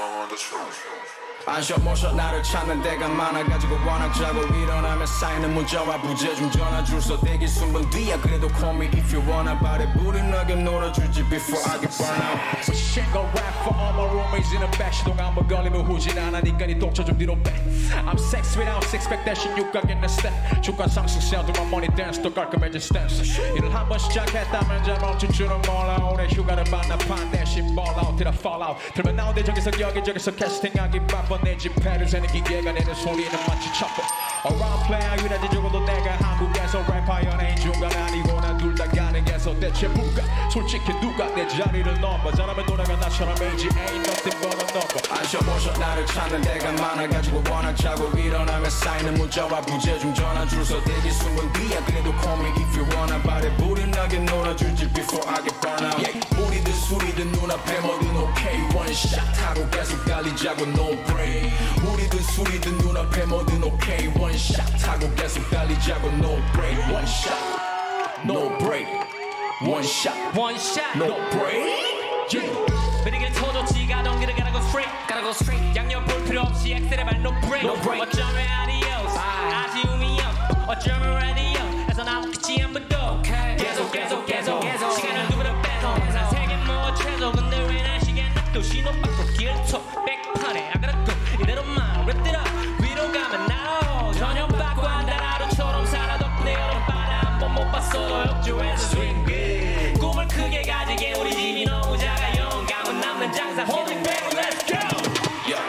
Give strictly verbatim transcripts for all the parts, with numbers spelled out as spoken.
안셔 모셔 나를 찾는 데가 많아가지고 워낙 자고 일어나면 쌓이는 문자와 부재중 전화 줄서 대기 순번 뒤야 그래도 call me if you wanna about it 부리나게 놀아주지 before I get burn out Single rap for all my roommates in the back 시동 한번 걸리면 후진 안 하니까 니 동쳐 좀 뒤로 빼 I'm sex without six pack 대신 육각인 내 step 주가 상승 세우더만 money dance 또 깔끔해진 stance 일을 한번 시작했다면 잘 멈출 줄은 몰라 오늘 휴가를 만나 판 대신 ball out till I fall out 들면 나오대 저기서 여기저기서 캐스팅하기 바빠 내 지폐를 세는 기계가 내는 소리는 마치 첩보 Around player 유라지 적어도 내가 한국에서 래퍼 연예인 중간 아니고 난 둘 다 가능해서 대체 누가 솔직히 누가 내 자리를 넘어 잘하면 노래가 나처럼 에이지 ain't nothing but a number 안셔 모셔 나를 찾는 데가 많아가지고 워낙 자고 일어나면 쌓이는 문자와 부재중 전화 줄서 대기 순번 뒤야 그래도 call me if you wanna about it 부리나게 놀아주지 before I get burn out yeah. 우리들 술이든 눈앞에 뭐든 okay one shot 하고 계속 달리자고 no break 우리들 술이든 눈앞에 뭐든 okay one shot 하고 계속 달리자고 no break one shot no break one shot one shot no break yeah. 분위기를 터줬지 가던 길을 가라고 straight 가라고 straight 양옆 볼 필요 없이 엑셀에 발 no break no break 어쩌면 adios 아쉬움이 없 어쩌면 radio 해서 나무 끝이 한 번도 계속 계속 계속 시간을 누구를 빼서 회사 세계 뭐 최소 근데 왜 날 시계 또 신호 받고 길쳐 백판에 I gotta go 이대로만 rip it up 위로 가면 나로 전혀 받고 한달 하루처럼 살아도 내 여름바람 한번 못 봤어도 역주에서 swing good 꿈을 크게 가지게 우리 집이 너무 작아 영감은 남는 장사 holding back let's go yeah.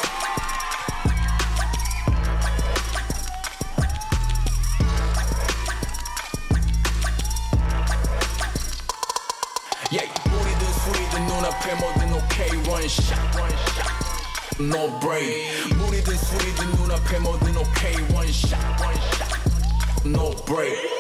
yeah. 우리들 술이든 눈앞에 뭐든 okay one shot one shot no break 우리들 술이든 눈앞에 뭐든 okay one shot one shot no break